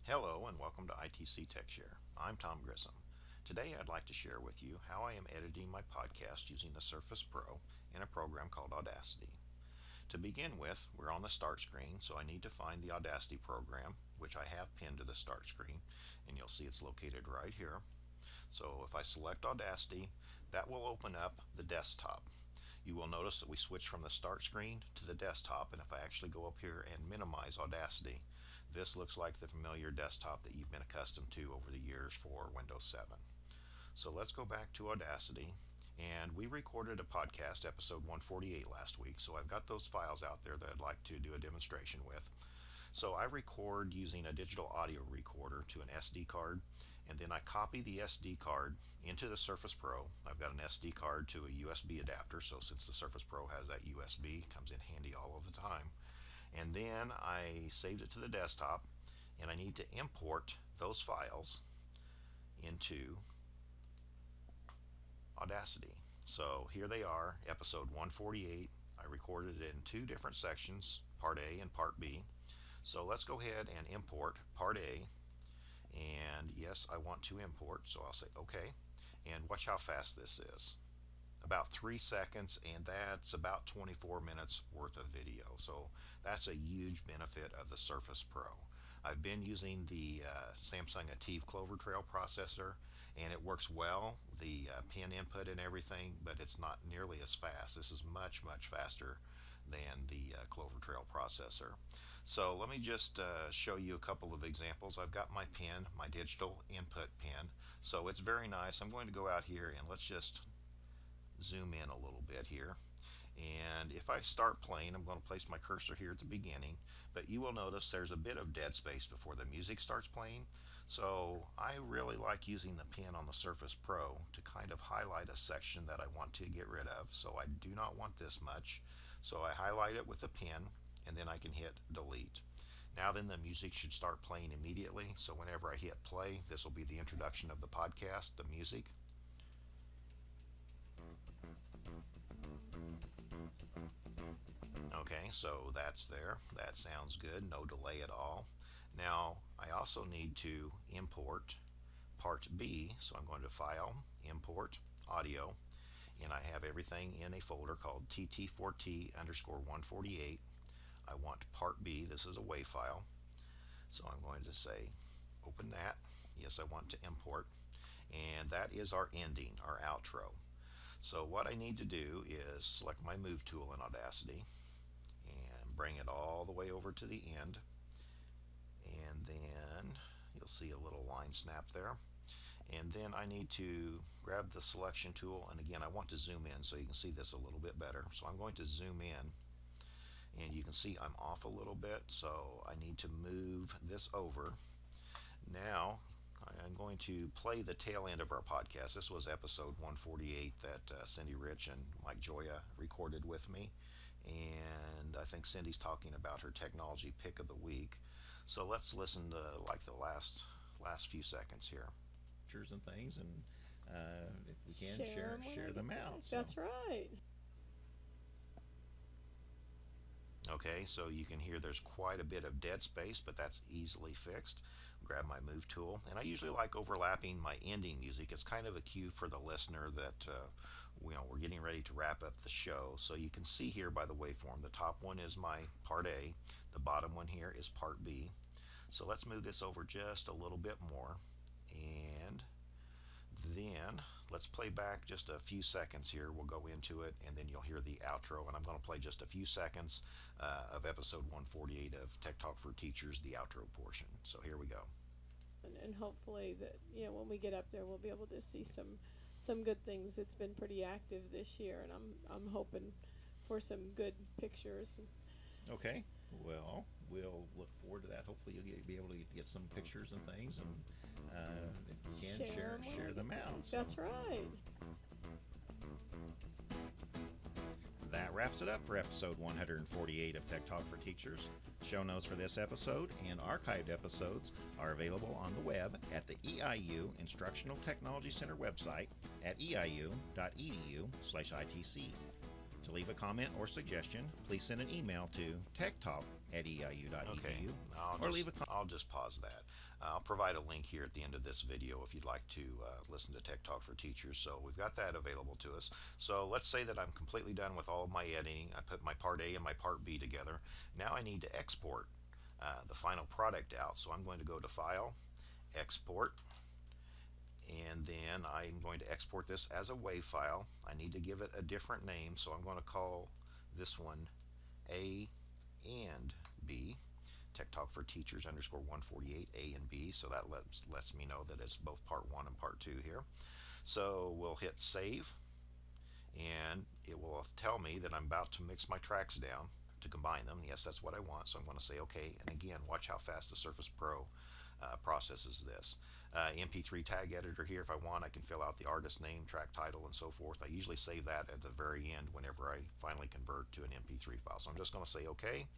Hello and welcome to ITC Techshare. I'm Tom Grissom. Today I'd like to share with you how I am editing my podcast using the Surface Pro in a program called Audacity. To begin with, we're on the start screen, so I need to find the Audacity program, which I have pinned to the start screen, and you'll see it's located right here. So if I select Audacity, that will open up the desktop. You will notice that we switch from the start screen to the desktop, and if I actually go up here and minimize Audacity, this looks like the familiar desktop that you've been accustomed to over the years for Windows 7. So let's go back to Audacity, and we recorded a podcast, episode 148 last week, so I've got those files out there that I'd like to do a demonstration with. So I record using a digital audio recorder to an SD card, and then I copy the SD card into the Surface Pro. I've got an SD card to a USB adapter, so since the Surface Pro has that USB, it comes in handy all of the time. And then I saved it to the desktop, and I need to import those files into Audacity. So here they are, episode 148. I recorded it in two different sections, part A and part B. So let's go ahead and import part A, and yes, I want to import, so I'll say OK, and watch how fast this is. About 3 seconds, and that's about 24 minutes worth of video. So that's a huge benefit of the Surface Pro. I've been using the Samsung Ativ Clover Trail processor, and it works well, the pin input and everything, but it's not nearly as fast. This is much faster than the Clover Trail processor. So let me just show you a couple of examples. I've got my pin, my digital input pin, so it's very nice. I'm going to go out here and let's just zoom in a little bit here, and if I start playing, I'm going to place my cursor here at the beginning, but you will notice there's a bit of dead space before the music starts playing. So I really like using the pin on the Surface Pro to kind of highlight a section that I want to get rid of. So I do not want this much, so I highlight it with the pin, and then I can hit delete. Now then, the music should start playing immediately, so whenever I hit play, this will be the introduction of the podcast, the music. Okay, so that's there. That sounds good. No delay at all. Now, I also need to import part B, so I'm going to File, Import, Audio, and I have everything in a folder called TT4T_148. I want part B. This is a WAV file, so I'm going to say open that. Yes, I want to import, and that is our ending, our outro. So what I need to do is select my Move tool in Audacity and bring it all the way over to the end, and then you'll see a little line snap there, and then I need to grab the selection tool, and again I want to zoom in so you can see this a little bit better. So I'm going to zoom in, and you can see I'm off a little bit, so I need to move this over. Now I'm going to play the tail end of our podcast. This was episode 148 that Cindy Rich and Mike Joya recorded with me, and I think Cindy's talking about her technology pick of the week. So let's listen to like the last few seconds here. Pictures and things, and if we can share them out. So. That's right. Okay, so you can hear there's quite a bit of dead space, but that's easily fixed. Grab my Move tool, and I usually like overlapping my ending music. It's kind of a cue for the listener that we're getting ready to wrap up the show. So you can see here by the waveform, the top one is my part A, the bottom one here is part B. So let's move this over just a little bit more, and then let's play back just a few seconds here. We'll go into it, and then you'll hear the outro, and I'm going to play just a few seconds of episode 148 of Tech Talk for Teachers, the outro portion. So here we go. And hopefully that when we get up there, we'll be able to see some good things. It's been pretty active this year, and I'm hoping for some good pictures. Okay, well, we'll look forward to that. Hopefully you'll be able to get some pictures and things, and if we can share them out. So. That's right. That wraps it up for episode 148 of Tech Talk for Teachers. Show notes for this episode and archived episodes are available on the web at the EIU Instructional Technology Center website at eiu.edu/ITC. To leave a comment or suggestion, please send an email to techtalk@eiu.edu. Okay, I'll just pause that. I'll provide a link here at the end of this video if you'd like to listen to Tech Talk for Teachers. So we've got that available to us. So let's say that I'm completely done with all of my editing. I put my part A and my part B together. Now I need to export the final product out. So I'm going to go to File, Export, and then I'm going to export this as a WAV file. I need to give it a different name, so I'm going to call this one A and B, Tech Talk for Teachers _148 A and B, so that lets me know that it's both part 1 and part 2 here. So we'll hit save, and it will tell me that I'm about to mix my tracks down to combine them. Yes, that's what I want, so I'm going to say OK, and again, watch how fast the Surface Pro processes this. MP3 tag editor here. If I want, I can fill out the artist name, track title, and so forth. I usually save that at the very end whenever I finally convert to an MP3 file. So I'm just going to say OK.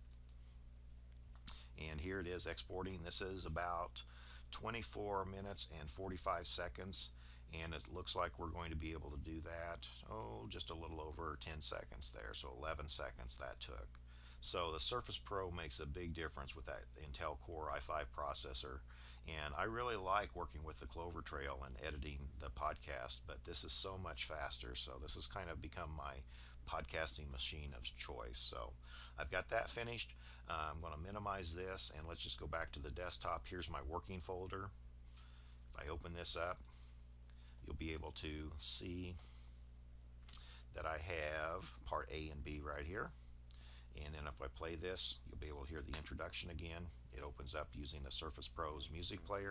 And here it is exporting. This is about 24 minutes and 45 seconds. And it looks like we're going to be able to do that, just a little over 10 seconds there. So 11 seconds that took. So the Surface Pro makes a big difference with that Intel Core i5 processor, and I really like working with the Clover Trail and editing the podcast, but this is so much faster, so this has kind of become my podcasting machine of choice. So I've got that finished. I'm going to minimize this, and let's just go back to the desktop. Here's my working folder. If I open this up, you'll be able to see that I have part A and B right here. And then if I play this, you'll be able to hear the introduction again. It opens up using the Surface Pro's music player.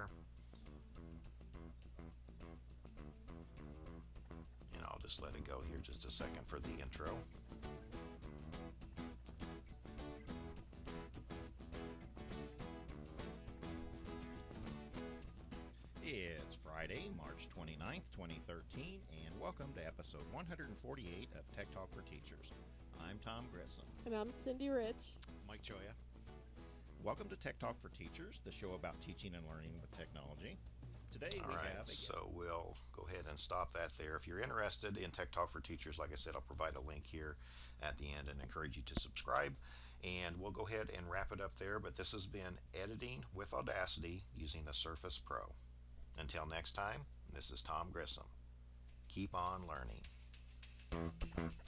And I'll just let it go here just a second for the intro. It's Friday, March 29th, 2013, and welcome to episode 148 of Tech Talk for Teachers. I'm Tom Grissom. And I'm Cindy Rich. Mike Choya. Welcome to Tech Talk for Teachers, the show about teaching and learning with technology. Today we have so we'll go ahead and stop that there. If you're interested in Tech Talk for Teachers, like I said, I'll provide a link here at the end and encourage you to subscribe. And we'll go ahead and wrap it up there, but this has been editing with Audacity using the Surface Pro. Until next time, this is Tom Grissom. Keep on learning.